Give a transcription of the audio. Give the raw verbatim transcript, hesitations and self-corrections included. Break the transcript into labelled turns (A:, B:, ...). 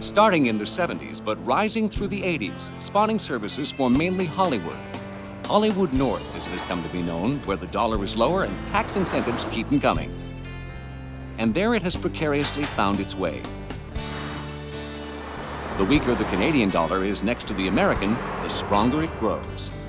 A: Starting in the seventies, but rising through the eighties, spawning services for mainly Hollywood. Hollywood North, as it has come to be known, where the dollar is lower and tax incentives keep them coming. And there it has precariously found its way. The weaker the Canadian dollar is next to the American, the stronger it grows.